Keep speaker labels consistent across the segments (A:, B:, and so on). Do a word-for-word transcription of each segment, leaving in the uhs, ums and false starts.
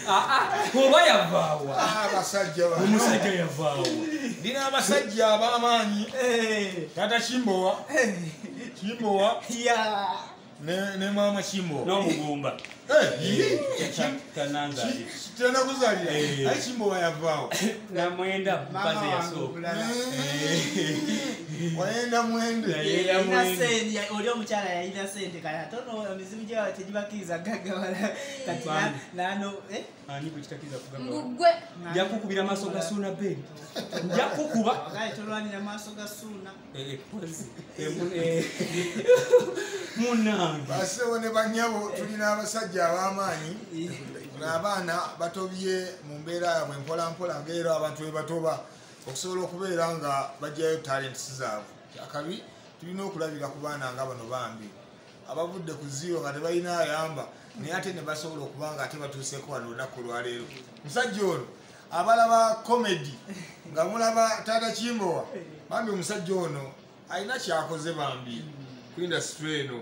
A: ah ah oba yavaawa
B: ah basajja ba
A: omusajja yavaawa
B: dina abasajja abamanyi
A: eh
B: tata Kimbowa Kimbowa
A: ya
B: ne ne mama Kimbowa
A: no mugumba
B: eh
A: tananza
B: tena kuzalia ai Kimbowa yavaawa
A: na mwenda mpaze yaso
B: waenda mwende
A: yenda
C: ina
A: mwende
C: sendi oli omukyala yalina sente kaya tono emizimu gyawo tegibakkiriza gaggawala kati na- nano eh?
A: ani kuchitakiza kugamba
D: ngugwe
A: jakukubira maaso ga Suna Ben jakukuba
C: Agaye tolwanira maaso ga Suna
A: eh pozi eh munange
B: basewo ne banyabo tulina abasajja abamanyi n'abaana batobye mu mbeera yabwe mpola mpola ngero abantu be batoba okusobola okubeera nga bajjayo talents zaabwe akabi tulina okulabira ku baana nga bano bambi abavudde ku zero nga tebalina ayamba naye ate ne basobola okuba nga ate batuuseeko wano olunaku lwaleero musajja ono abalaba comedy nga mulaba tata Kimbowa bambi omusajja ono alina kyakoze bambi ku industry eno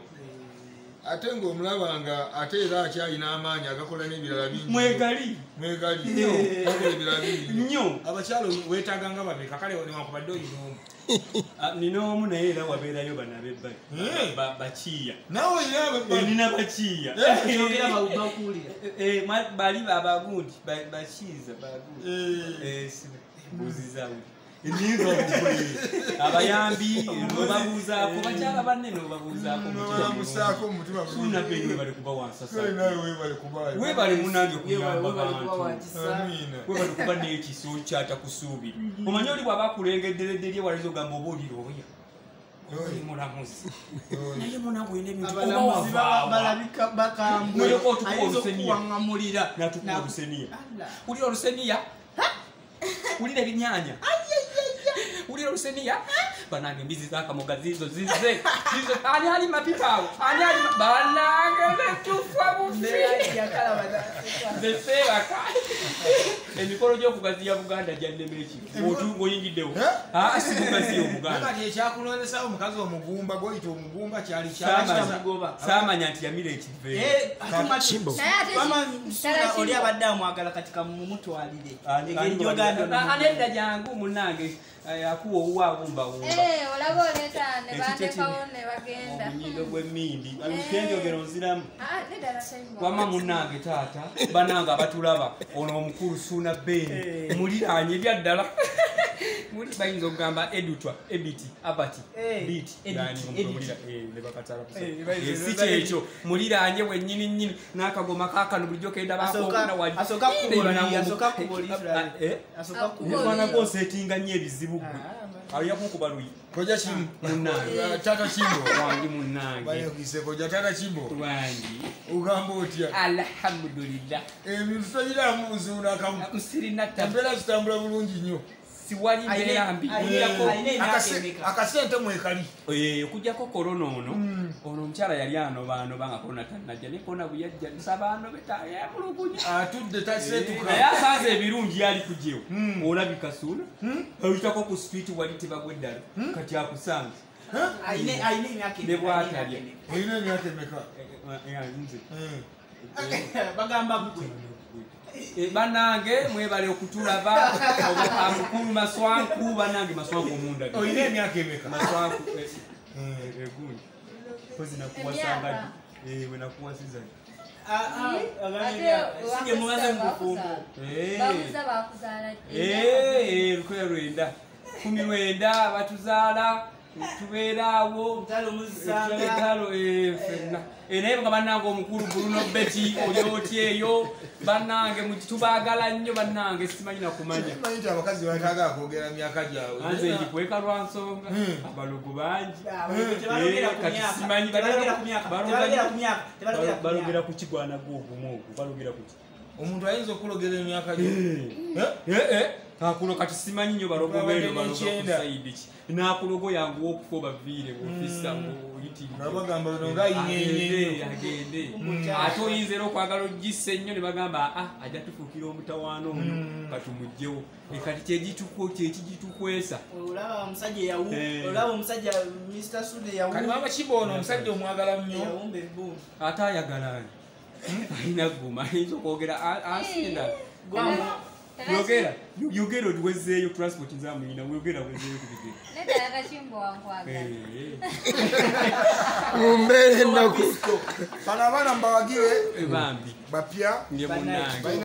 B: ate ng'omulaba nga ate era akyalina amaanyi agakola n'ebirala bingi
A: mwegali
B: mwegali nnyo akola ebirala bingi
A: nnyo
B: abakyalo weetaaga nga babeka kale newankubadde oyina omu
A: nina omu naye era wabeerayo bano abebbali
B: Eh.
A: Ba- bakiya
B: naawe olina
A: Eh,
B: abebbali
A: nina bakiya
C: kyogera bakuwulira
A: Eh, ma- bali abagundi ba- bakiiza bagundi
B: Eh.
A: Eh, si- mbuzi zawe ninga obugwe abayambi nobabuuzaako bakyala banne nobabuuzaako
B: nobalamusaako mu mutima
A: Suna Ben webale kuba wansasa
B: kale nawe weebale kubaayo
A: webale munange
C: Yewe,
A: okuyamba
C: webale kuba
A: bantu
C: wakisa.
B: amiina
A: webale kuba n'ekiso kyatakusuubira omanyi oli bw'aba akulengedderedde eri ewaliza ogamba oba olira oya oli mulamuzi naye munange olina ebintu oba
C: abalamuzi baba-
A: wavaawa
C: balabika bakambwe
A: Mulyoka otukuwa
C: ayinza
A: oluseniya.
C: okuwaŋŋamulira
A: natukuwa oluseniya
C: Allah.
A: ulira oluseniya ulira ebinyaanya ulira oluseniya banange embizi zakamoga zizo zize zizo ani ali mapipa awo ani ali ma- banange netufa bufi
C: Mbeera yakalaba na-
A: nze seebaka emikolo gy'okugaziya Buganda gyannema ekifu ng'oyingiddewo
B: Eh?
A: si bugaziya Obuganda
B: kati ekyakulondesawo omukazi omugumba gw'oyita omugumba kyali
A: Saamanya-
C: Kigoba.
A: saamanya nti yamira ekiveera
C: Eh, atuma-
D: naye ate
C: Mama
D: ki-
C: Suna
D: Tata
C: oli
D: Kimbowa.
C: abadde amwagala kati kamumutwalire
A: Ani-
C: engeri
A: ani-
C: gy'oganda
A: Ah, anedda jangu munange eh, akuwa owuwa awumbawumba
D: eh olaba oleta ne
A: Ekikyo
D: bandekawo
A: kino.
D: ne bagenda
A: omunyindo gw'emmindi
D: Eh.
A: kenjogero nziramu
D: ah nedda nasayimwa
A: wama munange taata banange abatulaba ono omukulu Suna Ben muliraanye byaddala muli bayinza okugamba edutwa ebiti abati
C: Eh,
A: bit
C: edit,
A: yani
C: edit.
A: omulira eh ne bakatala
C: Eh, bayinza-
A: si kyekyo muliraanye wennyini nnyini n'akagoma kaakano bulijjo kenda
C: Asooka-
A: baakona wali
C: asooka kuboli- asooka kuboli Israel. Asooka kuboli.
A: mwana gwosetinga nnyo ebizibu gwe
C: Ah,
A: ayakukuba luyi
B: koja kimu
A: munnange
B: tata Kimbowa
A: wangi munnange
B: bayogise koja tata Kimbowa
A: wangi
B: ugamba otya
A: alhamdulillah
B: ebintu tobiramu nzuuna akamu
A: musirina tabu
B: embeera zitambula bulungi nnyo
A: siwali mbeera mbi
C: Ayine-
A: okujjako
C: ayine emyaka
B: Akase-
C: emeka?
B: akasente mwekali
A: Eh, okujjako korona ono ono omukyala yali anobaanoba nga korona tannajja naye korona bwe yajja nsabaanobe tayamulugunya
B: atudde taseetuka
A: naye asanze ebirungi yali kujewo olabika Suna oyitako ku street wali tebagwe ddala kati akusanze
C: ayine- ayine emyaka
A: ne
C: emeka?
A: bwatalya
B: olina emyaka emeka
A: Eh, eh, nze
B: Eh.
C: bagamba gwe
A: Eh, banange mwebale okutulaba amukulu maswanku banange maswanku omunda
B: olina emyaka emeka
A: maswanku eh, eh, egundi kozi nakuwasanga
D: Emyaka.
A: eh, we nakuwasiza
C: sije mubaze mukufumbo
A: Eh.
D: babuza bakuzaala
A: Eh, lukwe lwenda kumi lwenda batuzaala tubeeraawo
C: ntalo muzisanga
A: ekitalo fenna naye nga bannange omukulu Bruno Betty oli oti eyo bannange tubaagala nnyo bannange simanyi nakumanya
B: manyi nti abakazi bataaga kwogera myaka gyabwe
A: anze njikweka lwa nsonga abalogo bangi
C: tebalogera ku
A: kati
C: myaka
A: simanyi
C: tebalogera ku myaka tebalogera ku myaka tebalogera ku
A: balogera
C: myaka
A: ku kigwana gwogumu ogwo balogera ku ki
B: omuntu ayinza okulogera emyaka gye
A: akulo kati simanyi nnyo balogo beeno baloga ku
B: Icyenda.
A: sayidi ki n'akulogo yange okufa obaviire ofisa oyitirivu
B: nga bagamba bano ngaayinyenyenyo
A: agende ate oyinza era okwagala ogissa ennyo ne bagamba aa ajja tufuukira omutawaana oyo katumugjewo kati kyekigitukwesa
C: olaba omusajja eyawu
A: Eh.
C: olaba omusajja mister Suna eyawu
B: kati mama Kimbowa ono omusajja omwagala nnyo
C: yawumba ebbumbi
A: ate ayagalani Ina guma hizo kuogera asinda.
D: Guma.
A: Yogera, yogera odiwezeyo transport nzamu ina yogera wezeyo kubige.
D: Nenda akashimbo wangu aga.
A: Eh.
B: Umbere nako. Bana bana mbawagire
A: Bambi.
B: bapya
A: Ndiye munange.